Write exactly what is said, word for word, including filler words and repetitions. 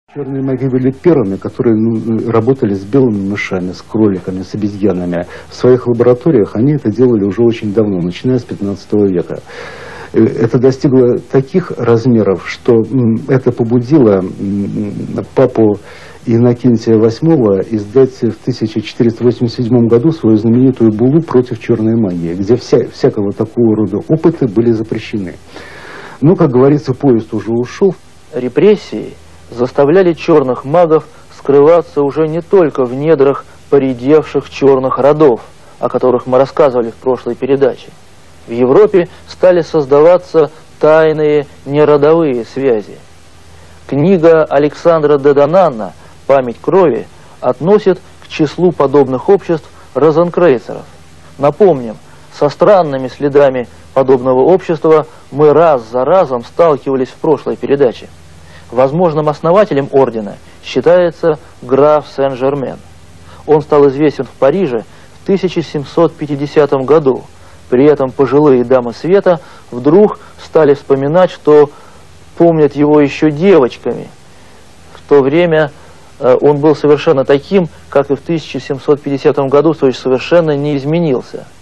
Черные маги были первыми, которые ну, работали с белыми мышами, с кроликами, с обезьянами. В своих лабораториях они это делали уже очень давно, начиная с пятнадцатого века. Это достигло таких размеров, что это побудило папу Иннокентия восьмого издать в тысяча четыреста восемьдесят седьмом году свою знаменитую буллу против черной магии, где вся, всякого такого рода опыты были запрещены. Но, как говорится, поезд уже ушел. Репрессии заставляли черных магов скрываться уже не только в недрах поредевших черных родов, о которых мы рассказывали в прошлой передаче. В Европе стали создаваться тайные неродовые связи. Книга Александра де Донанна «Память крови» относит к числу подобных обществ розенкрейцеров. Напомним, со странными следами подобного общества мы раз за разом сталкивались в прошлой передаче. Возможным основателем ордена считается граф Сен-Жермен. Он стал известен в Париже в тысяча семьсот пятидесятом году. При этом пожилые дамы света вдруг стали вспоминать, что помнят его еще девочками. В то время э, он был совершенно таким, как и в тысяча семьсот пятидесятом году, то есть совершенно не изменился.